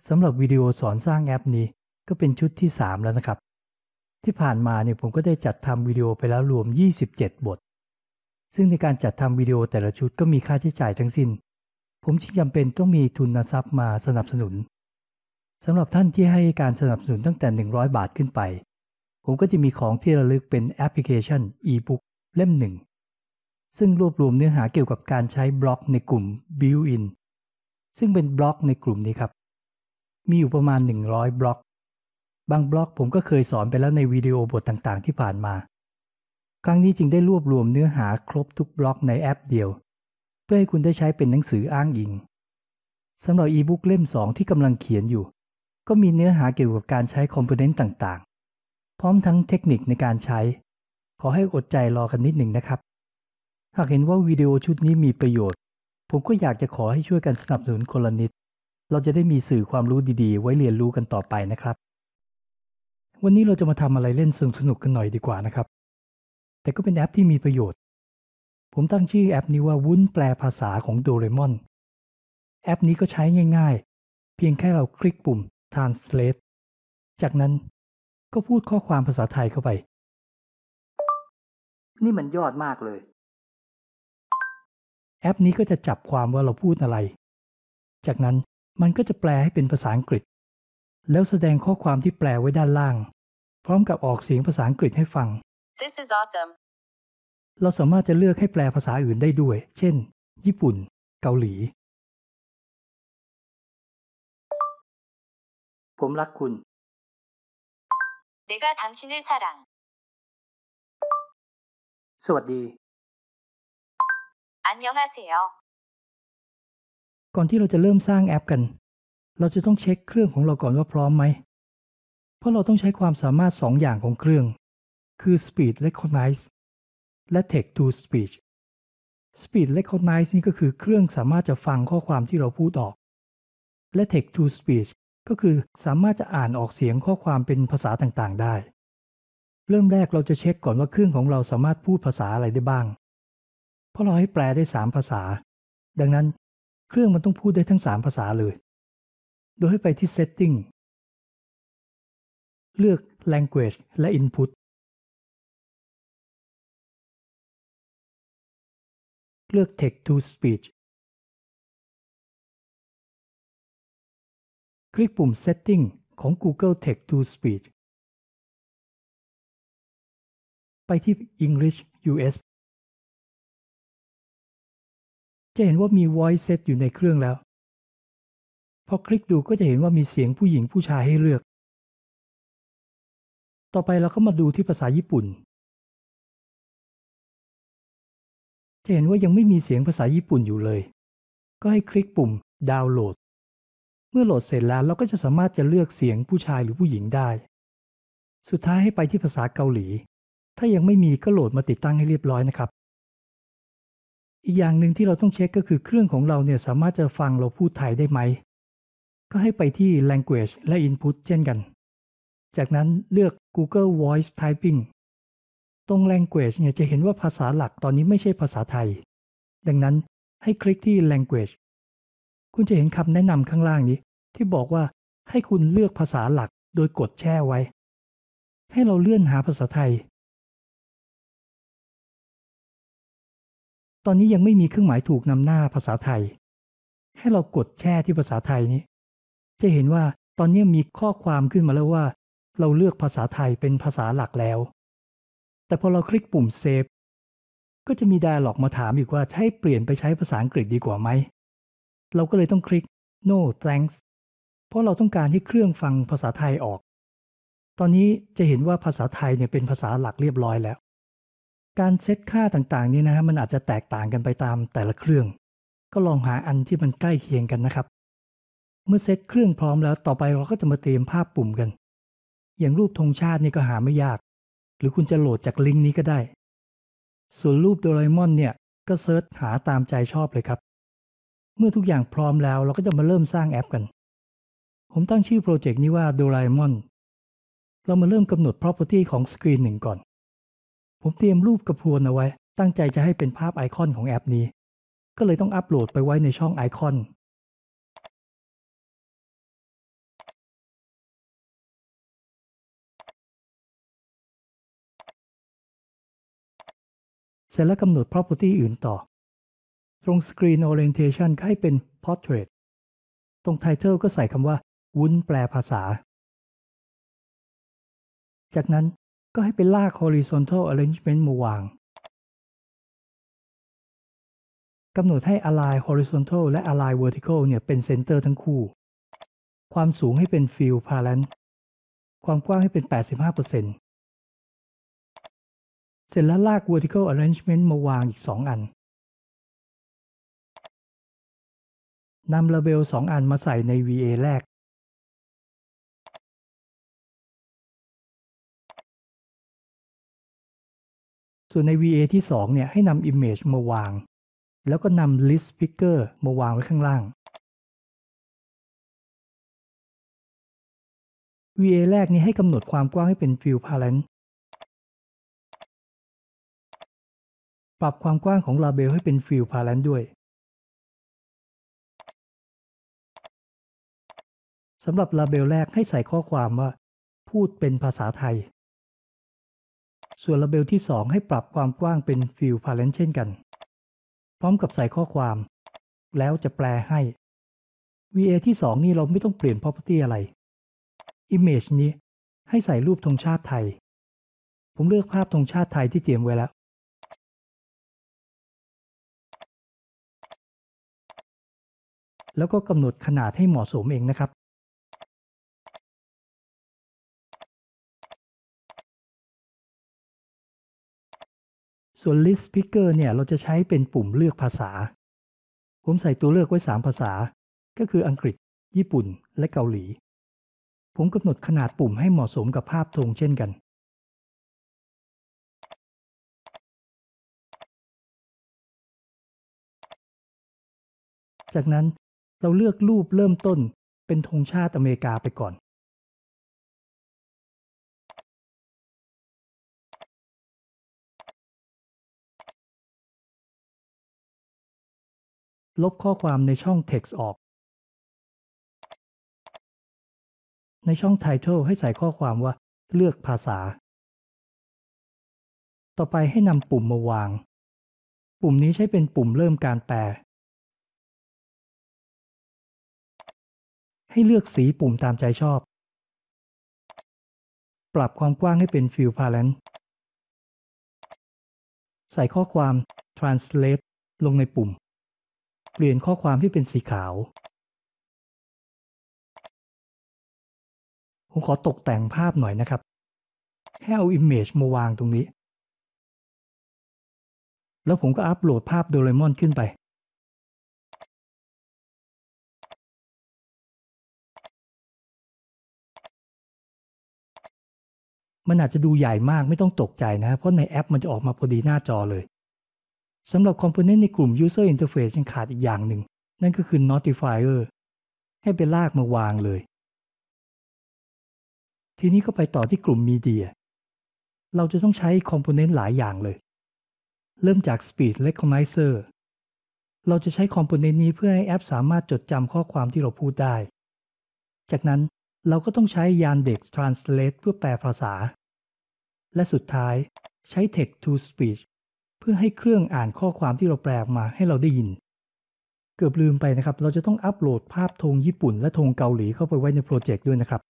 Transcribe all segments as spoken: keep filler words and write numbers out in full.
สำหรับวิดีโอสอนสร้างแอปนี้ก็เป็นชุดที่สามแล้วนะครับที่ผ่านมาเนี่ยผมก็ได้จัดทำวิดีโอไปแล้วรวมยี่สิบเจ็ดบทซึ่งในการจัดทำวิดีโอแต่ละชุดก็มีค่าใช้จ่ายทั้งสิ้นผมจึงจำเป็นต้องมีทุนทรัพย์มาสนับสนุนสำหรับท่านที่ให้การสนับสนุนตั้งแต่หนึ่งร้อยบาทขึ้นไปผมก็จะมีของที่ระลึกเป็นแอปพลิเคชัน e-book เล่มหนึ่งซึ่งรวบรวมเนื้อหาเกี่ยวกับการใช้บล็อกในกลุ่ม Built-in ซึ่งเป็นบล็อกในกลุ่มนี้ครับมีอยู่ประมาณหนึ่งร้อยบล็อกบางบล็อกผมก็เคยสอนไปแล้วในวิดีโอบทต่างๆที่ผ่านมาครั้งนี้จึงได้รวบรวมเนื้อหาครบทุกบล็อกในแอปเดียวเพื่อให้คุณได้ใช้เป็นหนังสืออ้างอิงสำหรับ e-book เล่มสองที่กำลังเขียนอยู่ก็มีเนื้อหาเกี่ยวกับการใช้คอมโพเนนต์ต่างๆพร้อมทั้งเทคนิคในการใช้ขอให้อดใจรอกันนิดหนึ่งนะครับหากเห็นว่าวิดีโอชุดนี้มีประโยชน์ผมก็อยากจะขอให้ช่วยกันสนับสนุนคนละนิดเราจะได้มีสื่อความรู้ดีๆไว้เรียนรู้กันต่อไปนะครับวันนี้เราจะมาทำอะไรเล่นสนุกๆกันหน่อยดีกว่านะครับแต่ก็เป็นแอปที่มีประโยชน์ผมตั้งชื่อแอปนี้ว่าวุ้นแปลภาษาของโดเรมอนแอปนี้ก็ใช้ง่ายๆเพียงแค่เราคลิกปุ่ม Translate จากนั้นก็พูดข้อความภาษาไทยเข้าไปนี่มันยอดมากเลยแอปนี้ก็จะจับความว่าเราพูดอะไรจากนั้นมันก็จะแปลให้เป็นภาษาอังกฤษแล้วแสดงข้อความที่แปลไว้ด้านล่างพร้อมกับออกเสียงภาษาอังกฤษให้ฟัง This is awesome เราสามารถจะเลือกให้แปลภาษาอื่นได้ด้วยเช่นญี่ปุ่นเกาหลีผมรักคุณ 내가 당신을 사랑 สวัสดี 안녕하세요 ก่อนที่เราจะเริ่มสร้างแอปกันเราจะต้องเช็คเครื่องของเราก่อนว่าพร้อมไหมเพราะเราต้องใช้ความสามารถสองอย่างของเครื่องคือ Speed Recognize และ Text to Speech Speed Recognize นี่ก็คือเครื่องสามารถจะฟังข้อความที่เราพูดออกและ Text to Speech ก็คือสามารถจะอ่านออกเสียงข้อความเป็นภาษาต่างๆได้เริ่มแรกเราจะเช็คก่อนว่าเครื่องของเราสามารถพูดภาษาอะไรได้บ้างเพราะเราให้แปลได้สามภาษาดังนั้นเครื่องมันต้องพูดได้ทั้งสามภาษาเลยโดยให้ไปที่ Setting เลือก Language และ Input เลือก Text to Speech คลิกปุ่ม Setting ของ Google Text to Speech ไปที่ English ยู เอส จะเห็นว่ามี Voice Set อยู่ในเครื่องแล้วพอคลิกดูก็จะเห็นว่ามีเสียงผู้หญิงผู้ชายให้เลือกต่อไปเราก็มาดูที่ภาษาญี่ปุ่นจะเห็นว่ายังไม่มีเสียงภาษาญี่ปุ่นอยู่เลยก็ให้คลิกปุ่มดาวน์โหลดเมื่อโหลดเสร็จแล้วเราก็จะสามารถจะเลือกเสียงผู้ชายหรือผู้หญิงได้สุดท้ายให้ไปที่ภาษาเกาหลีถ้ายังไม่มีก็โหลดมาติดตั้งให้เรียบร้อยนะครับอีกอย่างหนึ่งที่เราต้องเช็คก็คือเครื่องของเราเนี่ยสามารถจะฟังเราพูดไทยได้ไหมก็ให้ไปที่ Language และ Input เช่นกันจากนั้นเลือก Google Voice Typing ตรง Language เนี่ยจะเห็นว่าภาษาหลักตอนนี้ไม่ใช่ภาษาไทยดังนั้นให้คลิกที่ Language คุณจะเห็นคำแนะนำข้างล่างนี้ที่บอกว่าให้คุณเลือกภาษาหลักโดยกดแช่ไว้ให้เราเลื่อนหาภาษาไทยตอนนี้ยังไม่มีเครื่องหมายถูกนำหน้าภาษาไทยให้เรากดแช่ที่ภาษาไทยนี้จะเห็นว่าตอนนี้มีข้อความขึ้นมาแล้วว่าเราเลือกภาษาไทยเป็นภาษาหลักแล้วแต่พอเราคลิกปุ่ม Save ก็จะมี Dialog มาถามอีกว่าให้เปลี่ยนไปใช้ภาษาอังกฤษดีกว่าไหมเราก็เลยต้องคลิก No thanks เพราะเราต้องการให้เครื่องฟังภาษาไทยออกตอนนี้จะเห็นว่าภาษาไทยเนี่ยเป็นภาษาหลักเรียบร้อยแล้วการเซตค่าต่างๆนี้นะมันอาจจะแตกต่างกันไปตามแต่ละเครื่องก็ลองหาอันที่มันใกล้เคียงกันนะครับเมื่อเซตเครื่องพร้อมแล้วต่อไปเราก็จะมาเตรียมภาพปุ่มกันอย่างรูปธงชาตินี่ก็หาไม่ยากหรือคุณจะโหลดจากลิงก์นี้ก็ได้ส่วนรูปโดราเอมอนเนี่ยก็เซิร์ชหาตามใจชอบเลยครับเมื่อทุกอย่างพร้อมแล้วเราก็จะมาเริ่มสร้างแอปกันผมตั้งชื่อโปรเจกต์นี้ว่าโดราเอมอนเรามาเริ่มกำหนด property ของสกรีนหนึ่งก่อนผมเตรียมรูปกระพวนเอาไว้ตั้งใจจะให้เป็นภาพไอคอนของแอปนี้ก็เลยต้องอัปโหลดไปไว้ในช่องไอคอนร็จแล้วกำหนด property อื่นต่อตรง Screen Orientation ก็ให้เป็น Portrait ตรง Title ก็ใส่คำว่าวุ้นแปลภาษาจากนั้นก็ให้ไปลาก Horizontal Arrangement มาวางกำหนดให้ Align Horizontal และ Align Vertical เนี่ยเป็น Center ทั้งคู่ความสูงให้เป็น Fill Parent ความกว้างให้เป็น แปดสิบห้าเปอร์เซ็นต์ เสร็จแล้วลาก Vertical Arrangement มาวางอีกสองอันนำ Label สองอันมาใส่ใน วี เอ แรกส่วนใน วี เอ ที่สองเนี่ยให้นำ Image มาวางแล้วก็นำ List Picker มาวางไว้ข้างล่าง วี เอ แรกนี้ให้กำหนดความกว้างให้เป็น Fill Parent ปรับความกว้างของ Label ให้เป็น Fill Parent ด้วยสำหรับ Label แรกให้ใส่ข้อความว่าพูดเป็นภาษาไทยส่วน Label ที่สองให้ปรับความกว้างเป็น Fill Parent เช่นกันพร้อมกับใส่ข้อความแล้วจะแปลให้ วี เอ ที่สองนี่เราไม่ต้องเปลี่ยน property อะไร Image นี้ให้ใส่รูปธงชาติไทยผมเลือกภาพธงชาติไทยที่เตรียมไว้แล้วแล้วก็กำหนดขนาดให้เหมาะสมเองนะครับส่วน List Picker เนี่ยเราจะใช้เป็นปุ่มเลือกภาษาผมใส่ตัวเลือกไว้สามภาษาก็คืออังกฤษญี่ปุ่นและเกาหลีผมกำหนดขนาดปุ่มให้เหมาะสมกับภาพธงเช่นกันจากนั้นเราเลือกรูปเริ่มต้นเป็นธงชาติอเมริกาไปก่อนลบข้อความในช่อง Text ออกในช่อง Title ให้ใส่ข้อความว่าเลือกภาษาต่อไปให้นำปุ่มมาวางปุ่มนี้ใช้เป็นปุ่มเริ่มการแปลให้เลือกสีปุ่มตามใจชอบปรับความกว้างให้เป็น Fill Parent ใส่ข้อความ Translate ลงในปุ่มเปลี่ยนข้อความให้เป็นสีขาวผมขอตกแต่งภาพหน่อยนะครับให้เอา Image มาวางตรงนี้แล้วผมก็อัปโหลดภาพโดเรมอนขึ้นไปมันอาจจะดูใหญ่มากไม่ต้องตกใจนะเพราะในแอปมันจะออกมาพอดีหน้าจอเลยสำหรับ Component ในกลุ่ม User Interface ยังขาดอีกอย่างหนึ่งนั่นก็คือ Notifier ให้ไปลากมาวางเลยทีนี้ก็ไปต่อที่กลุ่ม Media เราจะต้องใช้ Component หลายอย่างเลยเริ่มจาก Speech Recognizer เราจะใช้ Component นี้เพื่อให้แอปสามารถจดจำข้อความที่เราพูดได้จากนั้นเราก็ต้องใช้ Yandex Translate เพื่อแปลภาษาและสุดท้ายใช้ Text to Speech เพื่อให้เครื่องอ่านข้อความที่เราแปลออกมาให้เราได้ยินเกือบลืมไปนะครับเราจะต้องอัปโหลดภาพธงญี่ปุ่นและธงเกาหลีเข้าไปไว้ในโปรเจกต์ด้วยนะครับ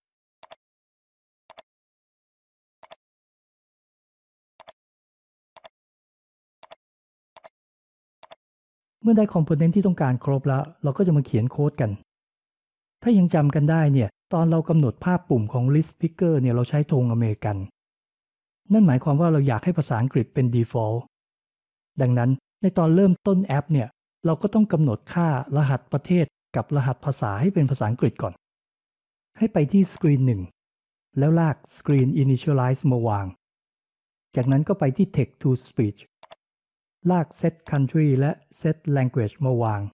เมื่อได้คอมโพเนนต์ที่ต้องการครบแล้วเราก็จะมาเขียนโค้ดกันถ้ายังจำกันได้เนี่ยตอนเรากำหนดภาพปุ่มของ List Picker เนี่ยเราใช้ธงอเมริกันนั่นหมายความว่าเราอยากให้ภาษาอังกฤษเป็น default ดังนั้นในตอนเริ่มต้นแอปเนี่ยเราก็ต้องกำหนดค่ารหัสประเทศกับรหัสภาษาให้เป็นภาษาอังกฤษก่อนให้ไปที่ Screen หนึ่งแล้วลาก Screen Initialize มาวางจากนั้นก็ไปที่ Text to Speech ลาก Set Country และ Set Language มาวาง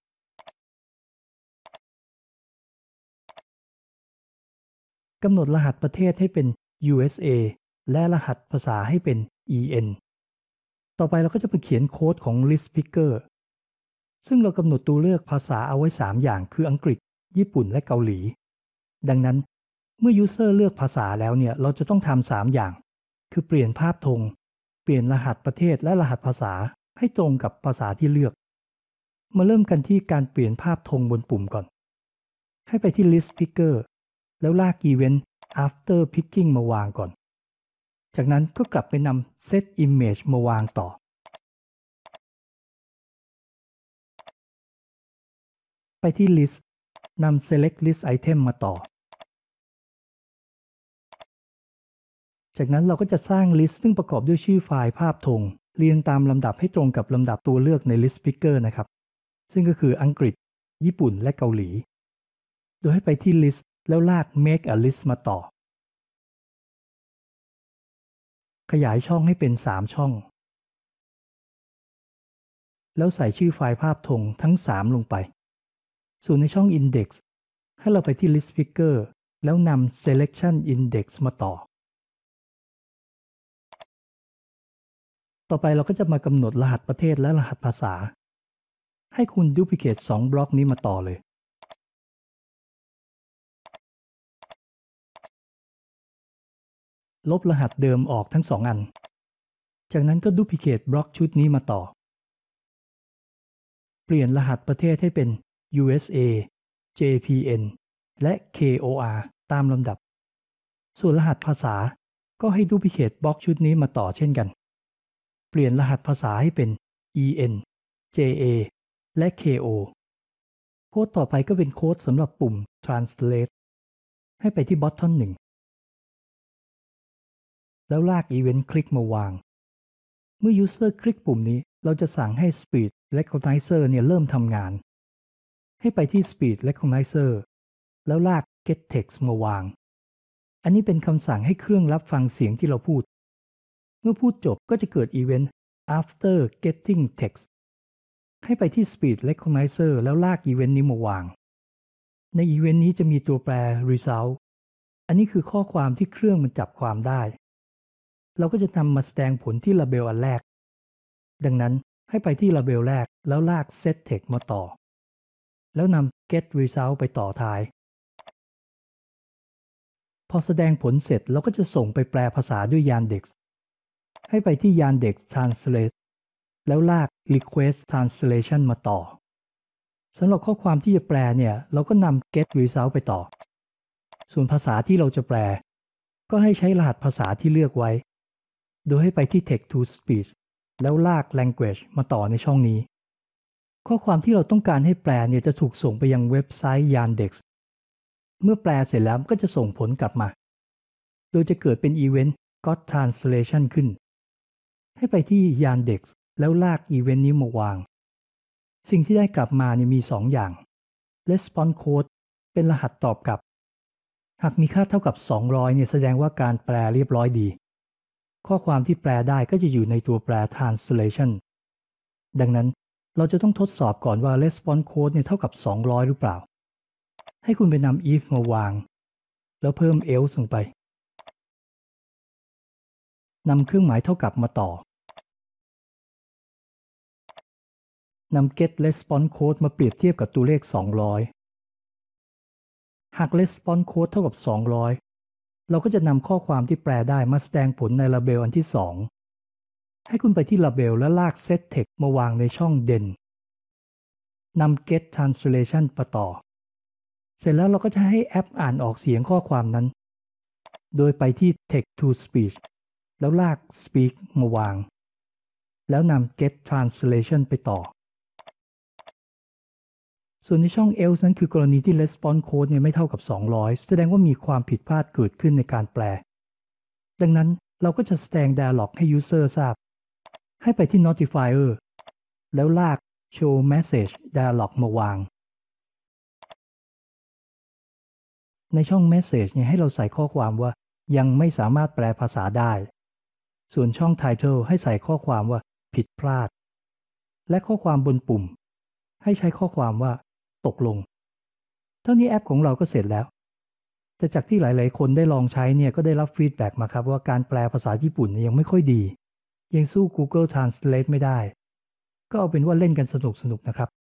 กำหนดรหัสประเทศให้เป็น ยู เอส เอ และรหัสภาษาให้เป็น อี เอ็น ต่อไปเราก็จะไปเขียนโค้ดของ List Picker ซึ่งเรากำหนดตัวเลือกภาษาเอาไว้สามอย่างคืออังกฤษญี่ปุ่นและเกาหลีดังนั้นเมื่อ User เลือกภาษาแล้วเนี่ยเราจะต้องทำสามอย่างคือเปลี่ยนภาพธงเปลี่ยนรหัสประเทศและรหัสภาษาให้ตรงกับภาษาที่เลือกมาเริ่มกันที่การเปลี่ยนภาพธงบนปุ่มก่อนให้ไปที่ List Picker แล้วลาก Event After Picking มาวางก่อนจากนั้นก็กลับไปนำ Set Image มาวางต่อไปที่ List นำ Select List Item มาต่อจากนั้นเราก็จะสร้าง List ซึ่งประกอบด้วยชื่อไฟล์ภาพธงเรียงตามลำดับให้ตรงกับลำดับตัวเลือกใน List Picker นะครับซึ่งก็คืออังกฤษญี่ปุ่นและเกาหลีโดยให้ไปที่ List แล้วลาก Make a List มาต่อขยายช่องให้เป็นสามช่องแล้วใส่ชื่อไฟล์ภาพธงทั้งสามลงไปส่วนในช่อง Index ให้เราไปที่ List Picker แล้วนำ Selection Index มาต่อต่อไปเราก็จะมากำหนดรหัสประเทศและรหัสภาษาให้คุณ Duplicate สองบล็อกนี้มาต่อเลยลบรหัสเดิมออกทั้งสองอันจากนั้นก็ Duplicate บล็อกชุดนี้มาต่อเปลี่ยนรหัสประเทศให้เป็น ยู เอส เอ เจ พี เอ็น และ เค โอ อาร์ ตามลำดับส่วนรหัสภาษาก็ให้ Duplicate บล็อกชุดนี้มาต่อเช่นกันเปลี่ยนรหัสภาษาให้เป็น อี เอ็น เจ เอ และ เค โอ โค้ดต่อไปก็เป็นโค้ดสำหรับปุ่ม Translate ให้ไปที่ Button หนึ่งแล้วลาก Event คลิกมาวางเมื่อ User คลิกปุ่มนี้เราจะสั่งให้ Speed Recognizer เนี่ยเริ่มทำงานให้ไปที่ Speed Recognizer แล้วลาก Get Text มาวางอันนี้เป็นคำสั่งให้เครื่องรับฟังเสียงที่เราพูดเมื่อพูดจบก็จะเกิด Event After Getting Text ให้ไปที่ Speed Recognizer แล้วลาก Event นี้มาวางใน Event นี้จะมีตัวแปร Result อันนี้คือข้อความที่เครื่องมันจับความได้เราก็จะนำมาแสดงผลที่ลาเบลอันแรกดังนั้นให้ไปที่ลาเบลแรกแล้วลาก Set Text มาต่อแล้วนำ Get Result ไปต่อท้ายพอแสดงผลเสร็จเราก็จะส่งไปแปลภาษาด้วย Yandex ให้ไปที่ Yandex Translate แล้วลาก Request Translation มาต่อสำหรับข้อความที่จะแปลเนี่ยเราก็นำ Get Result ไปต่อส่วนภาษาที่เราจะแปลก็ให้ใช้รหัสภาษาที่เลือกไว้โดยให้ไปที่ Text to Speech แล้วลาก Language มาต่อในช่องนี้ข้อความที่เราต้องการให้แปลเนี่ยจะถูกส่งไปยังเว็บไซต์ Yandex เมื่อแปลเสร็จแล้วก็จะส่งผลกลับมาโดยจะเกิดเป็น Event Got Translation ขึ้นให้ไปที่ Yandex แล้วลาก Event นี้มาวางสิ่งที่ได้กลับมาเนี่ยมีสองอย่าง Response Code เป็นรหัสตอบกลับหากมีค่าเท่ากับสองร้อยเนี่ยแสดงว่าการแปลเรียบร้อยดีข้อความที่แปลได้ก็จะอยู่ในตัวแปล translation ดังนั้นเราจะต้องทดสอบก่อนว่า response code เนี่ยเท่ากับสองร้อยหรือเปล่าให้คุณไปนำ if มาวางแล้วเพิ่ม else ลงไปนำเครื่องหมายเท่ากับมาต่อนำ get response code มาเปรียบเทียบกับตัวเลขสองร้อยหาก response code เท่ากับสองร้อยเราก็จะนำข้อความที่แปลได้มาแสดงผลในลาเบลอันที่สองให้คุณไปที่ลาเบลและลาก Set Text มาวางในช่อง Den นำ Get Translation ไปต่อเสร็จแล้วเราก็จะให้แอปอ่านออกเสียงข้อความนั้นโดยไปที่ Text to Speech แล้วลาก Speak มาวางแล้วนำ Get Translation ไปต่อส่วนในช่อง else นั้นคือกรณีที่ response code เนี่ยไม่เท่ากับสองร้อยแสดงว่ามีความผิดพลาดเกิดขึ้นในการแปลดังนั้นเราก็จะแสดง dialog ให้ user ทราบให้ไปที่ notifier แล้วลาก show message dialog มาวางในช่อง message เนี่ยให้เราใส่ข้อความว่ายังไม่สามารถแปลภาษาได้ส่วนช่อง title ให้ใส่ข้อความว่าผิดพลาดและข้อความบนปุ่มให้ใช้ข้อความว่าตกลงเท่านี้แอปของเราก็เสร็จแล้วแต่จากที่หลายๆคนได้ลองใช้เนี่ยก็ได้รับฟีดแบ็กมาครับว่าการแปลภาษาญี่ปุ่นยังไม่ค่อยดียังสู้ Google Translate ไม่ได้ก็เอาเป็นว่าเล่นกันสนุกๆนะครับ